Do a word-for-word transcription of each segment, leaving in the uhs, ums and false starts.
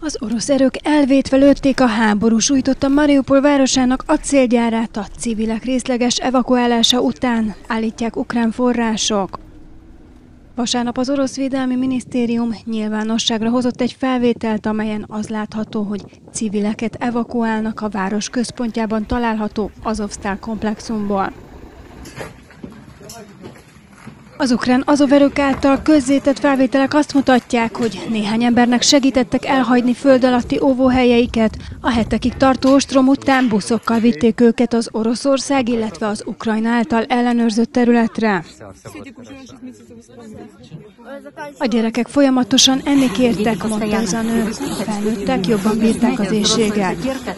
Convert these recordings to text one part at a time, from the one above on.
Az orosz erők elvétve lőtték a háború sújtotta Mariupol városának acélgyárát a civilek részleges evakuálása után, állítják ukrán források. Vasárnap az orosz védelmi minisztérium nyilvánosságra hozott egy felvételt, amelyen az látható, hogy civileket evakuálnak a város központjában található Azovsztál komplexumból. Az ukrán Azov erők által közzétett felvételek azt mutatják, hogy néhány embernek segítettek elhagyni föld alatti óvóhelyeiket. A hetekig tartó ostrom után buszokkal vitték őket az Oroszország, illetve az Ukrajna által ellenőrzött területre. A gyerekek folyamatosan enni kértek, mondta ez a nő. A felnőttek jobban bírták az éhséget.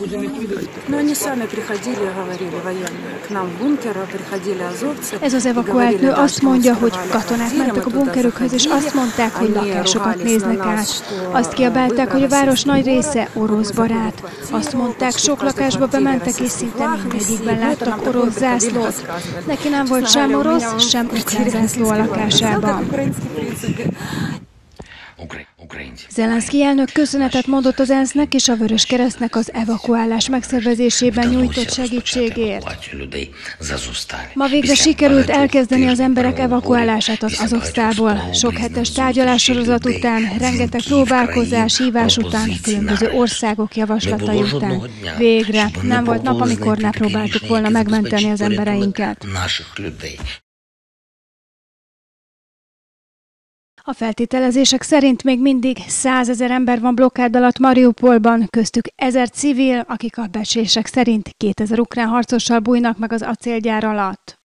Ez az evakuált nő azt mondja, hogy katonák mentek a bunkerökhöz, és azt mondták, hogy lakásokat néznek át. Azt kiabálták, hogy a város nagy része orosz barát. Azt mondták, sok lakásba bementek, és szinte mindegyikben láttak orosz zászlót. Neki nem volt sem orosz, sem ukrán zászló a lakásában. Zelenszky elnök köszönetet mondott az ENSZ-nek és a Vöröskeresztnek az evakuálás megszervezésében nyújtott segítségért. Ma végre sikerült elkezdeni az emberek evakuálását az Azovsztálból. Sok hetes tárgyalássorozat után, rengeteg próbálkozás, hívás után, különböző országok javaslatai után. Végre nem volt nap, amikor ne próbáltuk volna megmenteni az embereinket. A feltételezések szerint még mindig százezer ember van blokkád alatt Mariupolban, köztük ezer civil, akik a becslések szerint kétezer ukrán harcossal bújnak meg az acélgyár alatt.